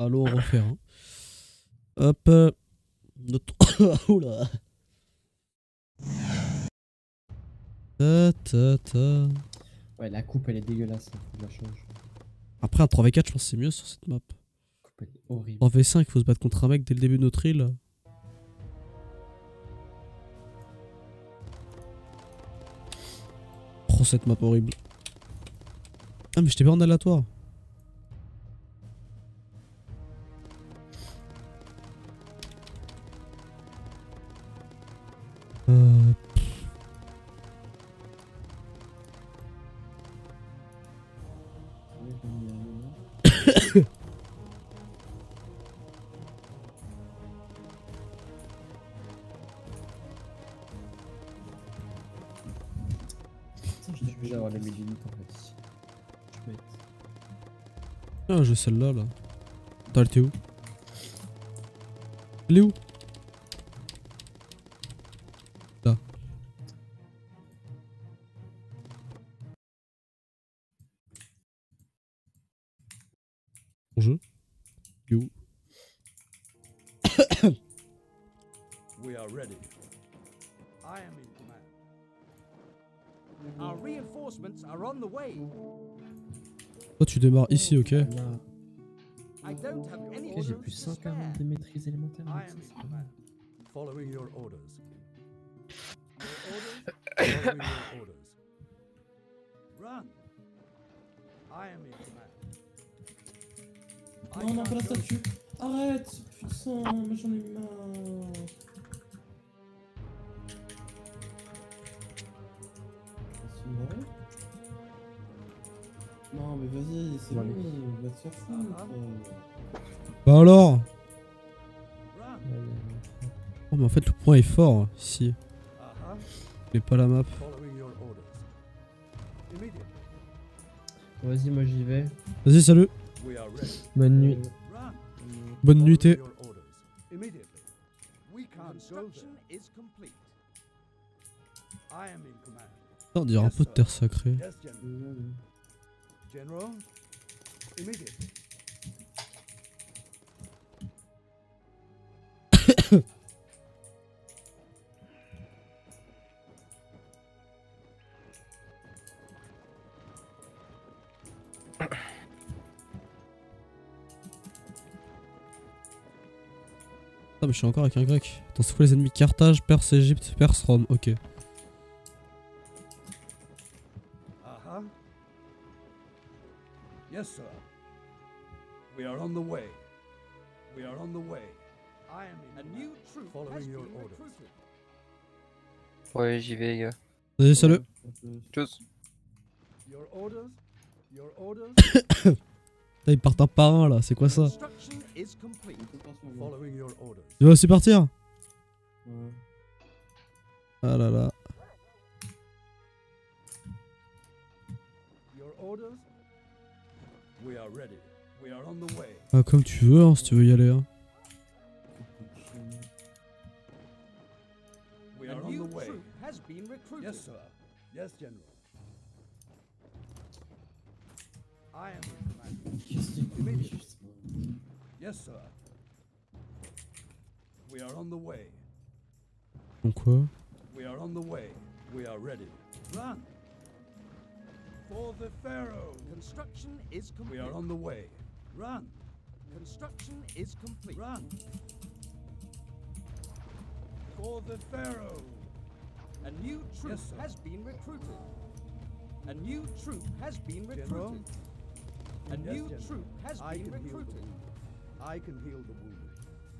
Allons en refaire. Hein. Hop. Notre... Oula. Ta. Ouais, la coupe elle est dégueulasse, faut que je la change. Après un 3v4 je pense que c'est mieux sur cette map. La coupe elle est horrible. 3v5 faut se battre contre un mec dès le début de notre île. Oh cette map horrible. Ah mais j'étais pas en aléatoire. Je suis obligé d'avoir les limites en fait. Je suis bête. Ah j'ai celle-là là. Attends elle était où? Elle est où? Là. Mon jeu? Il est où? We are ready. I am in command. Our reinforcements are on the way. Toi tu démarres ici, ok? Là. I don't have any Ok, j'ai orders plus to 140 spare. de maîtrise élémentaire. I donc am ça, in c'est pas command. mal. Following your orders. Your orders? Following your orders. Run. I am in command. I Non, non, can't pas la go- statue. Arrête. Putain, mais j'en ai marre. C'est vrai? Non, mais vas-y, c'est Bon, bon, va te faire foutre. Bah alors? Run. Oh mais en fait le point est fort ici. Uh-huh. Mais pas la map. Following your orders. Immediately. Vas-y, moi j'y vais. Vas-y salut. We are ready. Bonne nuit. Run. Bonne Following nuitée. your orders. Immediately. We can't go there. Is complete. I am in command. On dirait un peu de terre sacrée. Yes, General. General. Immediately. Ah mais je suis encore avec un grec. Attends c'est quoi les ennemis? Carthage, Perse, Égypte, Perse, Rome. Ok. Uh-huh. Yes, sir. We are on the way. We are on the way. I am in a new troop following your orders. Ouais, j'y vais, les gars. Vas-y salut. Tchuss. Your orders. Your orders. Putain, ils partent un par un là, c'est quoi ça? Construction is complete. Following your orders. Il va aussi partir? Ouais. Ah là là. Your orders. We are ready. We are on the way. Ah comme tu veux hein, si tu veux y aller hein. We are on the way. Has been recruited. Yes, sir. Yes, General. I am in command. Immediately. Yes, sir. We are on the way. Donc quoi? We are on the way. We are ready. Run. For the Pharaoh. Construction is complete. We are on the way. Run. Construction is complete. Run. For the Pharaoh. A new troop has been recruited. A new troop has been recruited. A new troop has been recruited. I can heal the wounded.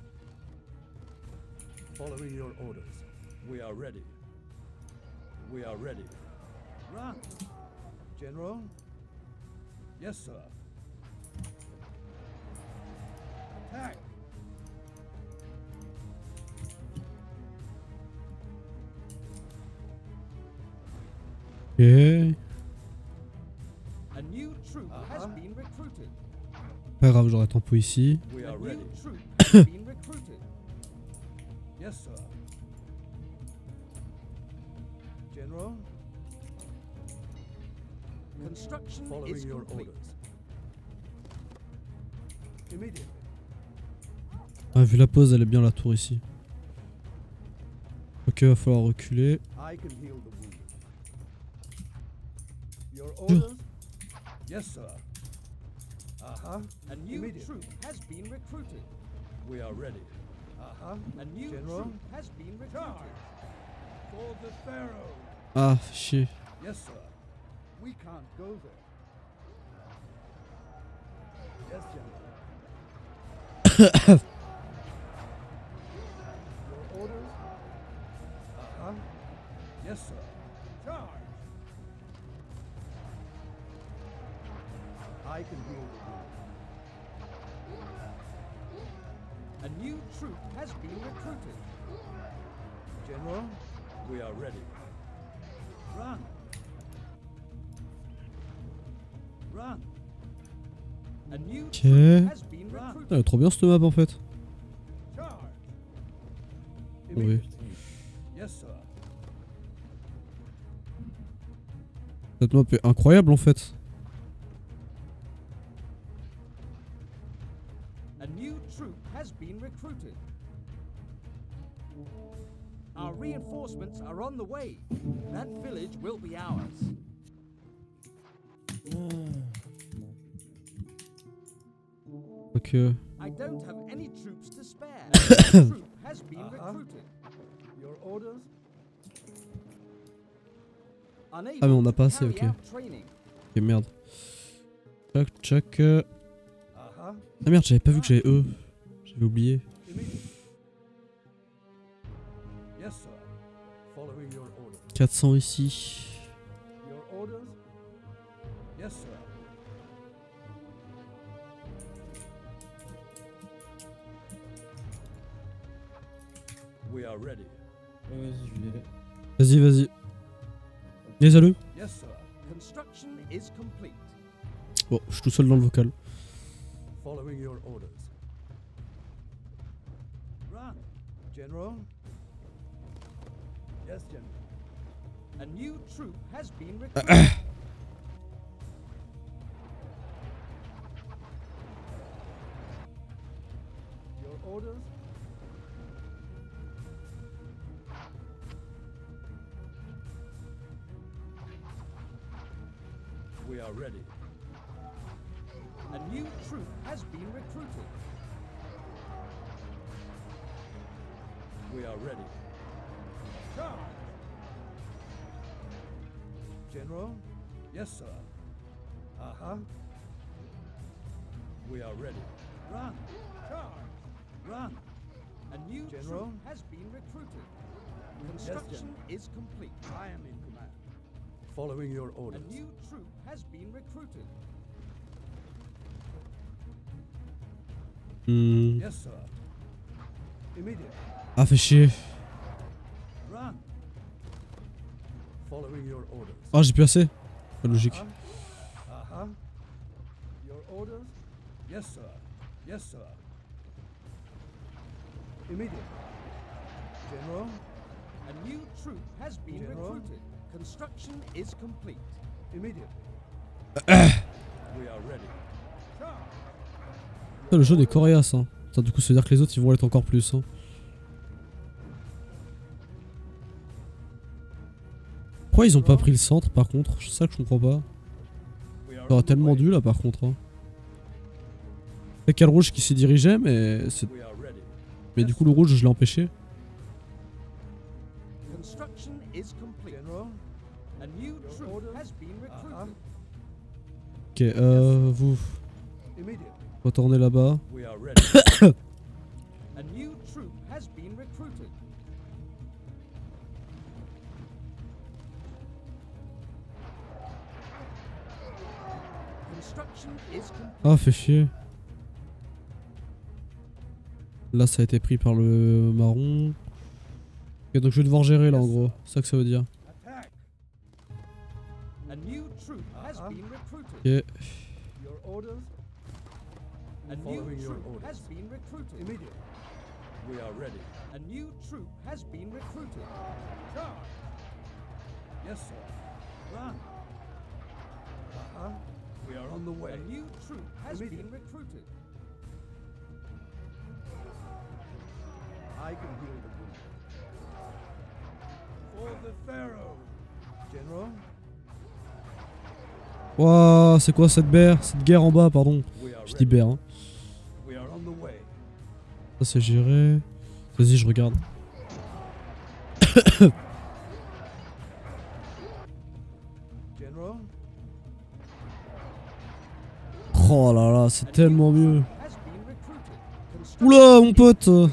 Following your orders. We are ready. We are ready. Run. General? Yes, sir. Attack! Ok. A new troop has been recruited. Pas grave, j'aurai tempo ici. We are ready. A new troop has been recruited. Yes, sir. General? Construction following is your complete. Orders. Immediately. Ah, vu la pose, elle est bien la tour ici. Ok, va falloir reculer. I can heal the wounded. Your orders? Yes, sir. Uh-huh. A new troop has been recruited. We are ready. Uh-huh. A new troop has been recruited. For the Pharaoh. Ah, fais chier. Yes, sir. We can't go there. Yes, General. Your orders? Uh-huh. Yes, sir. Charge. I can heal the wounded. A new troop has been recruited. General, we are ready. Run. Run. A new Ok. troop has been Ah, recruited. elle est trop bien cette map en fait. Charge. Oui. Yes, sir. Cette map est incroyable en fait. A new troop has been recruited. Our reinforcements are on the way. That village will be ours. Ok. I don't have any troops to spare. A new troop has been recruited. Your orders? Ah mais on n'a pas assez, ok. Ok, merde. Tchac, tchac. Ah merde, j'avais pas vu que j'avais eux. J'avais oublié. Yes, sir. Following your orders. 400 ici. Your orders? Yes, sir. We are ready. Vas-y, je vais y aller. Vas-y, vas-y. Les Yes, sir. Construction is complete. Bon, je suis tout seul dans le vocal. Following your orders. Run, General. Yes, General. A new troop has been recruited. Your orders? We are ready. A new troop has been recruited. We are ready. Charge! General? Yes, sir. Uh-huh. We are ready. Run! Charge! Run! A new troop has been recruited. Construction is complete. I am in command. Following your orders. A new troop has been recruited. Yes, sir. Immediately. Ah, fais chier. Run. Following your orders. Ah, j'ai plus assez. Pas logique. Uh-huh. Your orders? Yes, sir. Yes, sir. Immediately. General? A new troop has been recruited. Construction is complete. Immediately. We are ready. Charge. Putain, le jaune est coriace, hein. Putain, du coup, ça veut dire que les autres ils vont l'être encore plus, hein. Pourquoi ils ont pas pris le centre par contre? C'est ça que je comprends pas. Ça aurait tellement dû là par contre, hein. C'est quel rouge qui s'y dirigeait, mais c'est. Mais du coup, le rouge, je l'ai empêché. Construction is complete. General, a new troop has been recruited. Ok, vous. Retournez là-bas. We are ready. A new troop has been recruited. Construction is complete. Ah, fait chier. Là, ça a été pris par le marron. Ok, donc je vais devoir gérer là en gros. C'est ça que ça veut dire. Attack. A new troop has been recruited. Ok. Your orders? A new troop has been recruited. Immediately. We are ready. A new troop has been recruited. Charge. Yes, sir. Run. Uh-huh. We are on the way. A new troop has been recruited. I can heal the wound. For the Pharaoh, General. Wouah, c'est quoi cette guerre en bas, pardon. We are Je dis ready. bear, hein. We are on the way. Ça c'est géré. Vas-y, je regarde. General. Oh là là, c'est tellement mieux. Has been recruited. Oula, mon pote. Faut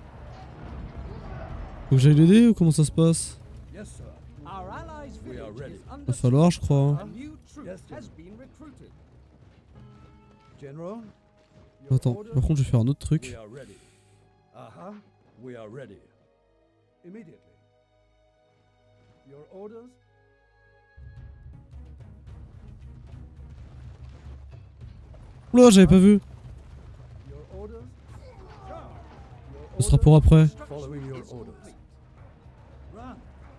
que j'aille l'aider ou comment ça se passe? Yes, sir. Our allies' We are village ready. is under Va falloir, je crois. hein. A new troop Yes, has been recruited. General. Attends, par contre, je vais faire un autre We truc. are ready. Uh-huh. We are ready. Immediately. Your orders? Oula, j'avais pas vu. Your orders? Charge. Your Ce sera pour après. Following your orders. Run.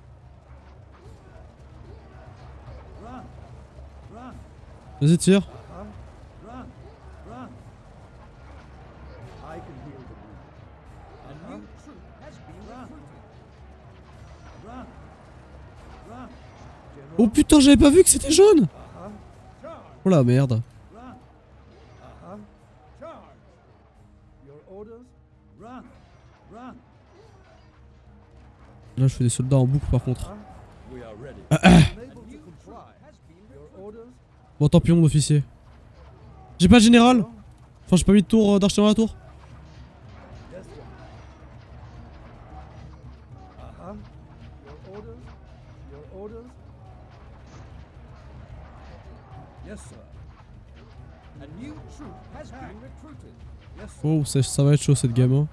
Run. Run. Vas-y, tire. Uh-huh. Run. Run. I can heal the wound. A new troop has been recruited. Run. Run. General. Oh putain, j'avais pas vu que c'était jaune. Uh-huh. Charge. Oh la merde. Run. Uh-huh. Charge. Your orders? Run. Run. Là, je fais des soldats en boucle par contre. We are ready. Unable to comply. Your orders? Bon, tant pis, mon officier. J'ai pas de général. Enfin, j'ai pas mis de tour d'archer dans la tour. Yes, sir. Uh-huh. Your orders? Your orders? Yes, sir. A new troop has been recruited. Yes, sir. Oh, ça va être chaud cette game. Hein.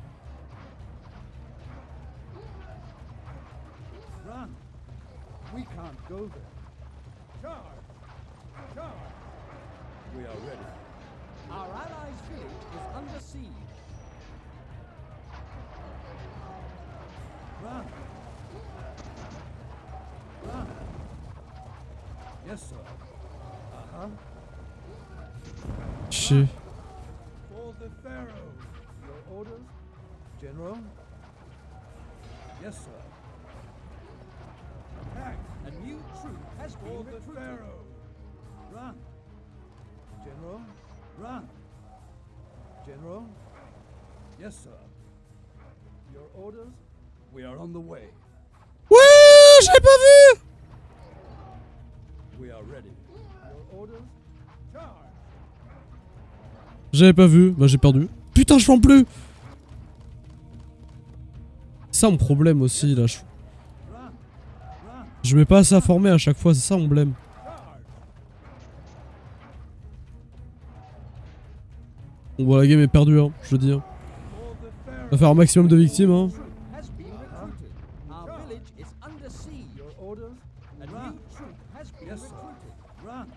Run. We can't go there. Charge. Charge. We are ready. Our allies' village is under siege. Run. Run. Yes, sir. Uh-huh. Chier. For the Pharaoh. Your orders? General? Yes, sir. Attack. A new troop has been recruited. For the Pharaoh. Run. General? Run. General? Yes, sir. Your orders? We are on the way. Ouais, j'avais pas vu. We are ready. Your orders? Charge. J'avais pas vu. Bah, j'ai perdu. Putain, je fends plus. C'est ça mon problème aussi là. Run. Run. Je mets pas assez à former à chaque fois, c'est ça mon problème. Charge. Bon, bah, la game est perdue, hein, je le dis. Hein. For the On Pharaoh. va faire un maximum de victimes. Hein. Troop has been recruited. Our village is under siege. Your orders? A new troop has been recruited. Run.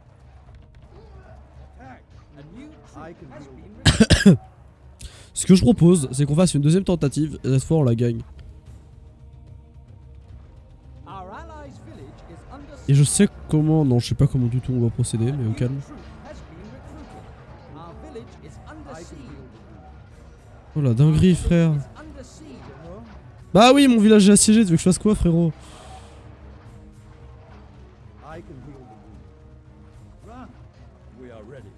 Attack. A new troop has been recruited. Ce que je propose, c'est qu'on fasse une deuxième tentative et cette fois on la gagne. Our allies' village is under Et siege. je sais comment, non je sais pas comment du tout on va procéder, mais au calme. Troop has been recruited. Our village is under siege. Oh la dinguerie frère. Under siege. Bah oui mon village est assiégé, tu veux que je fasse quoi frérot? I can heal the wound. Run. We are ready.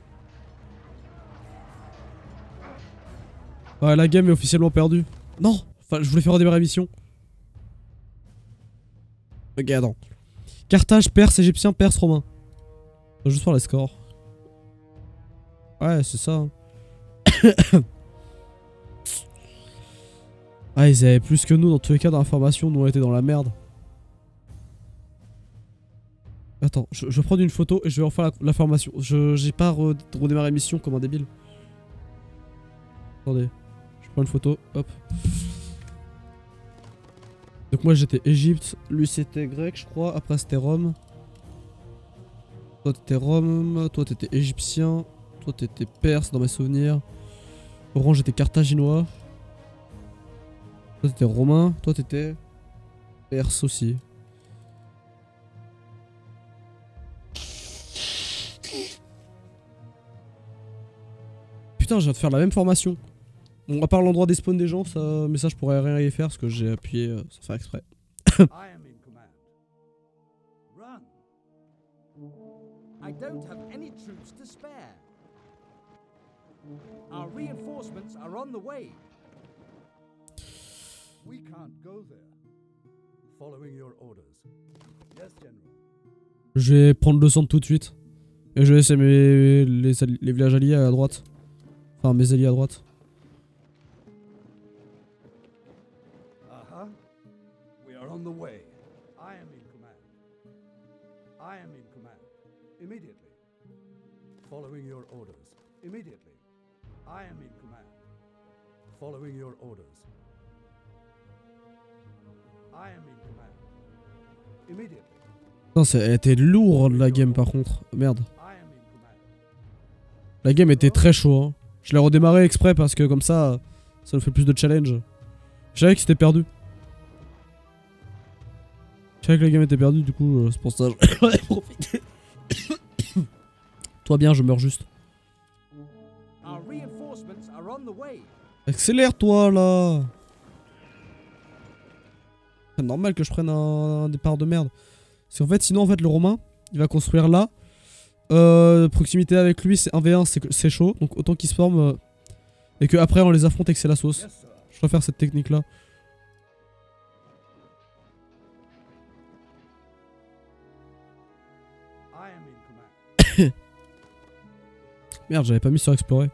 Ouais la game est officiellement perdue. Non, enfin je voulais faire redémarrer la mission. Ok attends. Carthage, Perse, Égyptien, Perse, Romain. On va juste faire les scores. Ouais c'est ça. Hein. Ah ils avaient plus que nous dans tous les cas dans l'information, nous on était dans la merde. Attends, je vais prendre une photo et je vais refaire la formation. J'ai pas redémarré la mission comme un débile. Attendez, je prends une photo, hop. Donc moi j'étais Égypte, lui c'était grec je crois, après c'était Rome. Toi t'étais Rome, toi t'étais égyptien, toi t'étais perse dans mes souvenirs. Orange était carthaginois. Toi t'étais romain, toi t'étais perse aussi. Putain, je viens de faire la même formation. Bon, à part l'endroit des spawns des gens, ça, mais ça je pourrais rien y faire parce que j'ai appuyé sans faire exprès. I am in command. Run. I don't have any troops to spare. Our reinforcements are on the way. We can't go there. Following your orders. Yes, General. Je vais prendre le centre tout de suite. Et je vais laisser les villages alliés à droite. Enfin, mes alliés à droite. We are on the way. I am in command. I am in command. Immediately. Following your orders. Immediately. I am in command. Following your orders. I am in command. Immediately. Putain, elle était lourde la game par contre. Merde. La game était très chaud. Hein. Je l'ai redémarré exprès parce que comme ça nous fait plus de challenge. Je savais que c'était perdu. Je savais que la game était perdue, du coup c'est pour ça que j'en ai profité. Toi bien, je meurs juste. Accélère toi là. C'est normal que je prenne un départ de merde. Parce qu'en fait, sinon en fait le Romain, il va construire là. Proximité avec lui, c'est 1v1, c'est chaud. Donc autant qu'il se forme et que après on les affronte et que c'est la sauce. Je préfère cette technique là. Merde, j'avais pas mis sur explorer.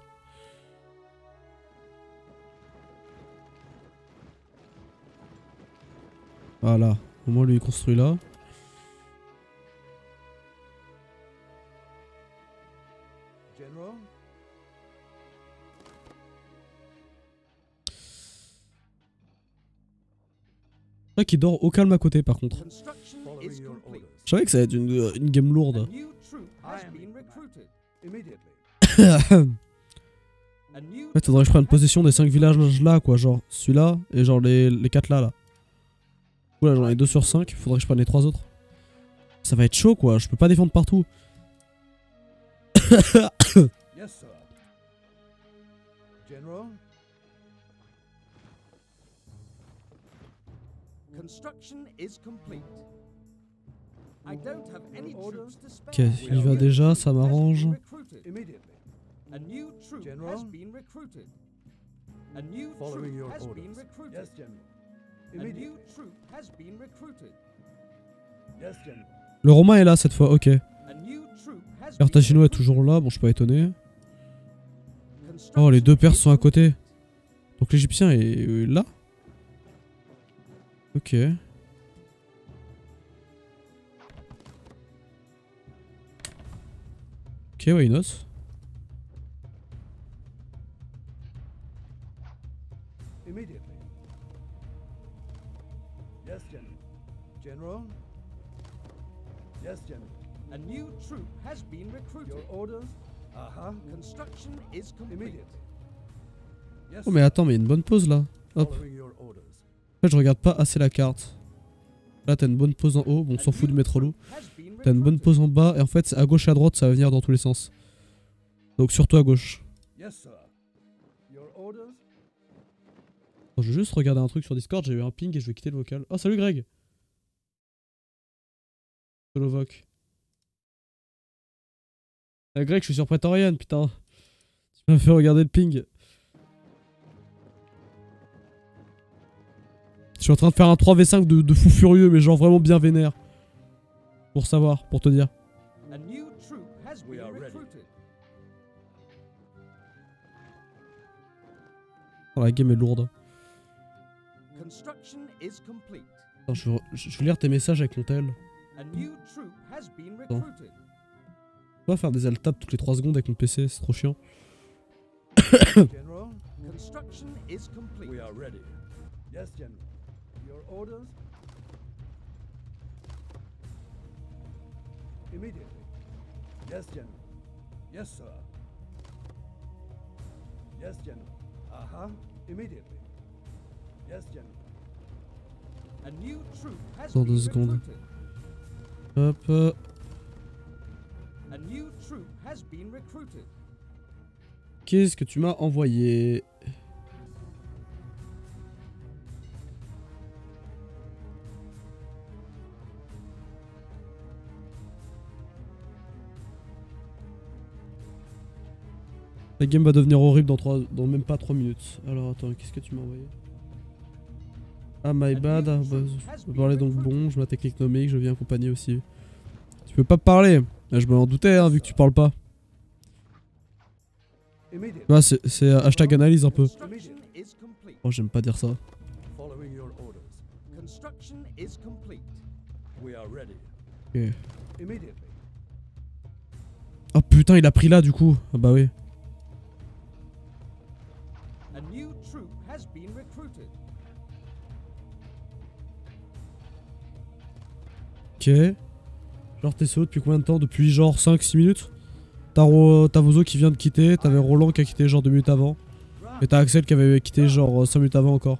Voilà, au moins lui il construit là. C'est vrai qu'il dort au calme à côté par contre. Je savais que ça allait être une game lourde. En fait, faudrait que je prenne possession des 5 villages là, quoi. Genre celui-là et genre les 4 là. Voilà, j'en ai 2 sur 5. Faudrait que je prenne les 3 autres. Ça va être chaud, quoi. Je peux pas défendre partout. Yes, sir. General. Construction is complete. I don't have any troops to spare. Ok, il y va déjà, ça m'arrange. A new troop has been recruited. A new troop has been recruited. Yes, General. A new troop has been recruited. Yes, General. Le Romain est là cette fois, ok. A new troop has been Carthagino est toujours là, bon je suis pas étonné. Oh, les deux Perses sont à côté. Donc l'Égyptien est là. Ok. Ok, why not? Immediately. Yes, General. General? Yes, General. A new troop has been recruited. Your orders? Construction is complete. Yes. Oh mais attends, mais il y a une bonne pause là. Hop. En fait, je regarde pas assez la carte. Là, t'as une bonne pause en haut. Bon, on s'en fout du métro loup. T'as une bonne pause en bas. Et en fait, à gauche et à droite, ça va venir dans tous les sens. Donc, surtout à gauche. Attends, je vais juste regarder un truc sur Discord. J'ai eu un ping et je vais quitter le vocal. Oh, salut Greg. Solovoc. Greg, je suis sur Praetorian, putain. Tu m'as fait regarder le ping. Je suis en train de faire un 3v5 de fou furieux, mais genre vraiment bien vénère. Pour savoir, pour te dire. Oh, la game est lourde. Attends, je vais lire tes messages avec mon tel. Attends. Je peux pas faire des alt tabs toutes les 3 secondes avec mon PC, c'est trop chiant. Construction is complete. We are ready. Yes, General. Your orders? Immediately. Yes, General. Yes, sir. Yes, General. Immediately. Yes, General. A new troop has Dans been 2 secondes. recruited. Hop. A new troop has been recruited. Qu'est-ce que tu m'as envoyé? La game va devenir horrible dans même pas 3 minutes. Alors attends, qu'est-ce que tu m'as envoyé? Ah my bad, ah, bah, je peux parler donc bon, je m'attaque économique, je viens accompagner aussi. Tu peux pas parler, je me en doutais hein, vu que tu parles pas. Bah, c'est hashtag analyse un peu. Oh j'aime pas dire ça. Ok. Oh putain il a pris là du coup. Ah bah oui. Ok. Genre t'es solo depuis combien de temps? Depuis genre 5-6 minutes. T'as Vozo qui vient de quitter, t'avais Roland qui a quitté genre 2 minutes avant. Et t'as Axel qui avait quitté genre 5 minutes avant encore.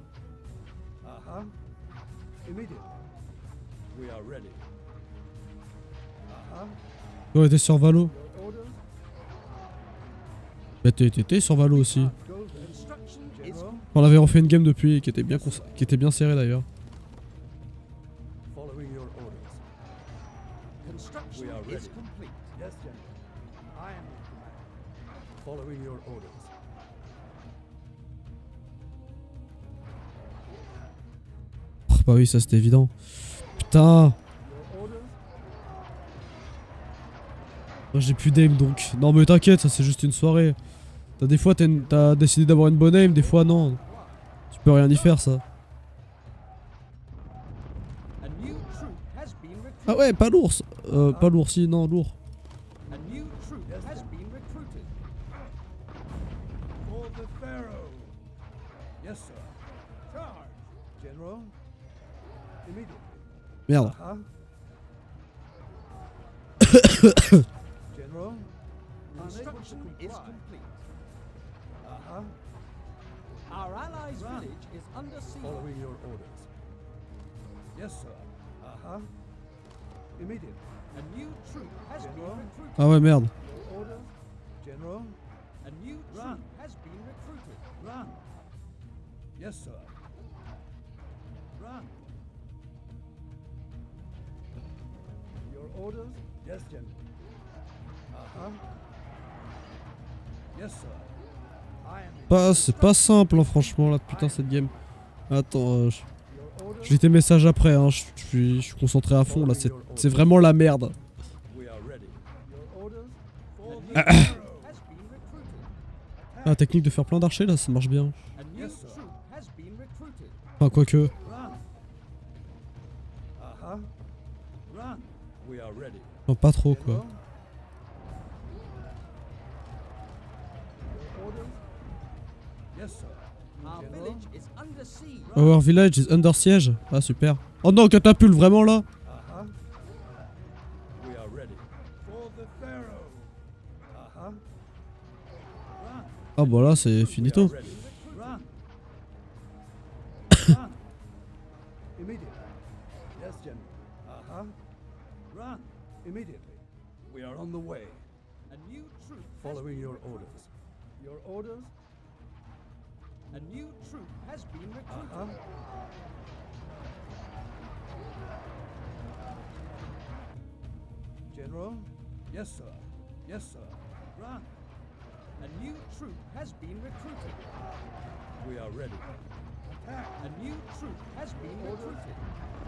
On était sur Valo. Bah t'étais sur Valo aussi. On avait refait une game depuis qui était bien serrée d'ailleurs. Oh, bah oui ça c'était évident. Putain. J'ai plus d'aim donc. Non mais t'inquiète, ça c'est juste une soirée. Des fois t'as décidé d'avoir une bonne aim, des fois non. Tu peux rien y faire ça. Ah ouais, pas l'ours. Pas l'oursi, non, lourd. Merde. Construction is complete. Our allies' village is under siege. Following your orders. Yes, sir. Immediately. A new troop has been recruited. Ah ouais, merde. Your orders, General. A new troop has been recruited. Run. Yes, sir. Run. Your orders? Yes, General. Yes, sir. C'est pas simple, hein, franchement, là, putain, cette game. Attends, je lis tes messages après, hein, je suis concentré à fond, là, c'est vraiment la merde. La technique de faire plein d'archers, là, ça marche bien. Enfin, quoique. Non, pas trop, quoi. Our village is under siege. Ah super. Oh non, catapulte, vraiment là? Ah bah là c'est finito. We are on the way. A new troop Following your orders. Your orders? A new troop has been recruited. General? Yes, sir. Yes, sir. Run. A new troop has been recruited. We are ready. Attack. A new troop has been recruited.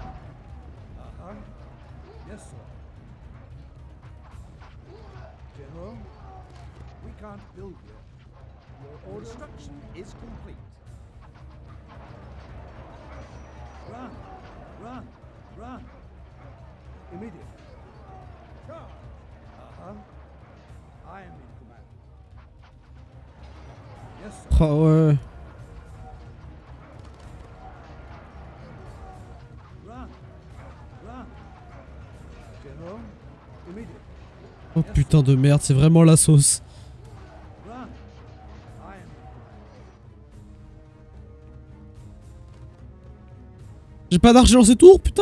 Yes, sir. General? We can't build yet. Your order? Construction is complete. Run! Run! Run! Immediately. Charge! I am in command. Yes, sir. Ah ouais. Run! Run! General, immediately. Oh putain de merde, c'est vraiment la sauce. Run! I am J'ai pas d'argent dans ces tours, putain.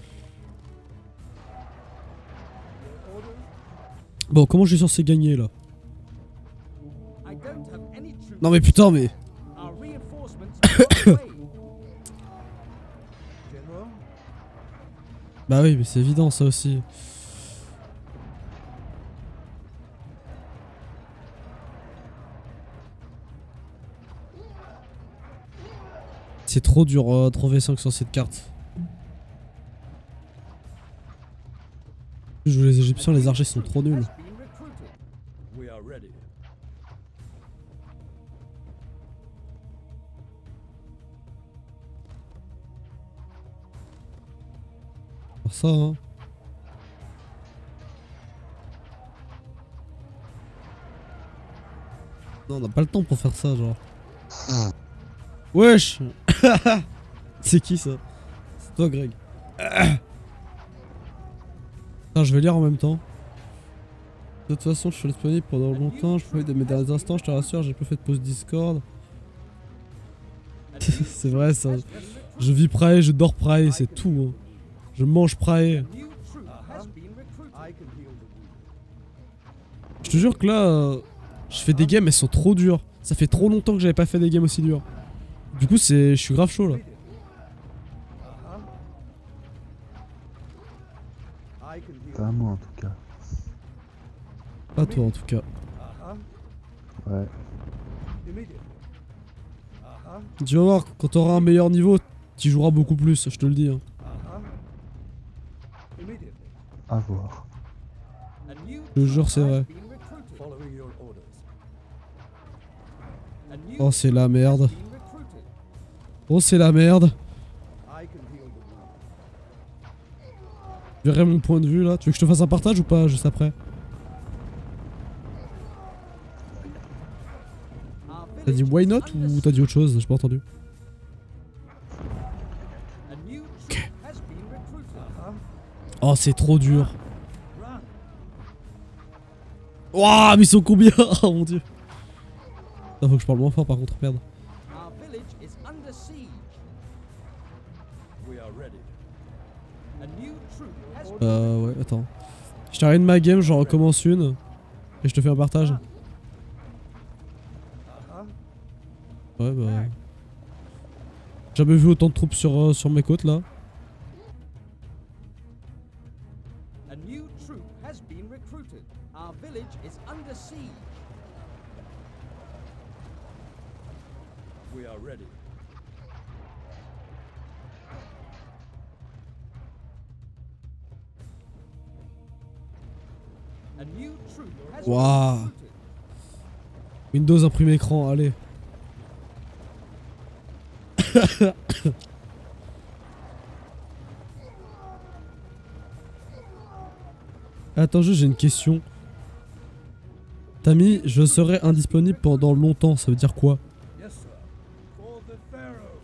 Bon, comment je suis censé gagner là? I don't have any troops. Non mais putain, mais... Our reinforcements are on the way. General, Bah oui, mais c'est évident ça aussi. C'est trop dur trouver 5 sur cette carte. Je joue les Égyptiens, les archers sont trop nuls. Has been recruited. We are ready. Faire ça, hein. Non, on n'a pas le temps pour faire ça, genre. Wesh. C'est qui ça? C'est toi, Greg. Attends, je vais lire en même temps. De toute façon, je suis disponible pendant longtemps. Je profite de mes derniers instants, je te rassure, j'ai pas fait de pause Discord. C'est vrai ça. Je vis Prae, je dors Prae, c'est tout. Hein. Je mange Prae. New troop has been recruited. I can heal the wound. Je te jure que là, je fais des games, elles sont trop dures. Ça fait trop longtemps que j'avais pas fait des games aussi dures. Du coup, je suis grave chaud là. I can heal. Pas à moi en tout cas. Pas toi en tout cas. Ouais. Immediately. Tu vas voir, quand t'auras un meilleur niveau, tu joueras beaucoup plus, je te le dis. Hein. Immediately. À voir. A new Je te jure, c'est vrai. has been recruited. Following your orders. A new Oh, c'est la merde. has been recruited. Oh, c'est la merde. I can heal the wound. Je verrai mon point de vue là. Tu veux que je te fasse un partage ou pas juste après? Our T'as dit village why is not under ou t'as dit autre chose? J'ai pas entendu. A new troop has been recruited. Oh, c'est trop dur. Run. Ouah, mais ils sont combien? Oh mon dieu. Là, faut que je parle moins fort par contre, merde. Our village is under siege. We are ready. A new troop has been Ouais, attends. Je termine ma game, j'en recommence une. Et je te fais un partage. Ouais, bah. J'ai jamais vu autant de troupes sur mes côtes là. A new troop has been recruited. Our village is under siege. We are ready. A new troop has Wow. been recruited. Windows imprime écran, allez. Attends, juste j'ai une question. T'as mis je serai indisponible pendant longtemps, ça veut dire quoi? Yes, sir. For the Pharaoh.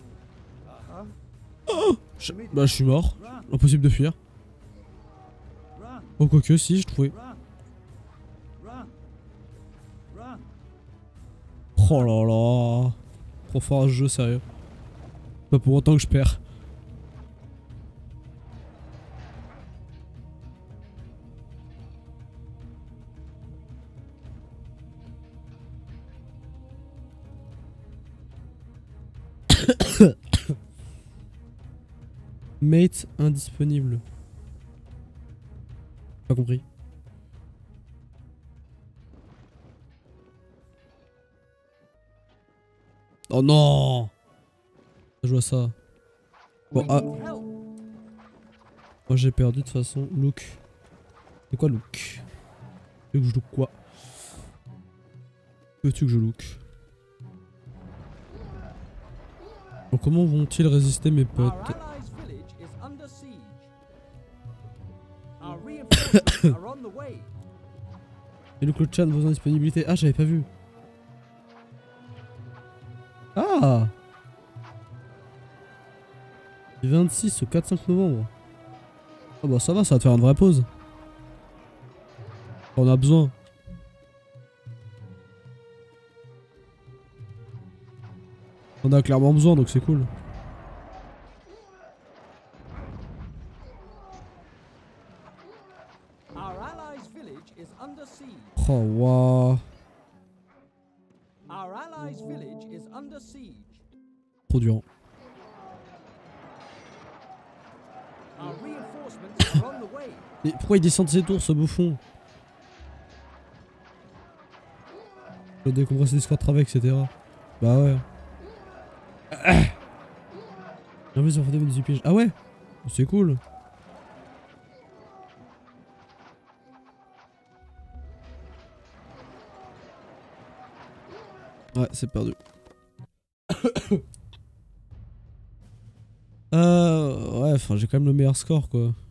Bah je suis mort, Run. impossible de fuir. Run. Oh quoique si, je trouvais. Run. Run. Run. Oh là là. Trop fort à ce jeu, sérieux. Pas pour autant que je perds. Mate indisponible. Pas compris. Oh non! Je vois ça. Bon, We ah, need help. moi j'ai perdu de toute façon. Look. C'est quoi look? Tu veux que je look quoi? Veux-tu que je look? Bon, comment vont-ils résister mes potes? Our allies' village is under siege. Our reinforcements are on the way. Et look le chat, besoin de disponibilité. Ah, j'avais pas vu. Ah! Du 26 au 4-5 novembre. Ah bah ça va te faire une vraie pause. On a besoin. On a clairement besoin donc c'est cool. Our allies' village is under siege. Oh waouh. Our allies' village is under siege. Trop dur. Our reinforcements are on the way. Mais pourquoi il descend de ses tours ce bouffon? Je décompresser Discord travail etc. Bah ouais. L'armée des enfants du piège. Ah ouais, c'est cool. Ouais, c'est perdu. Ouais, enfin j'ai quand même le meilleur score quoi.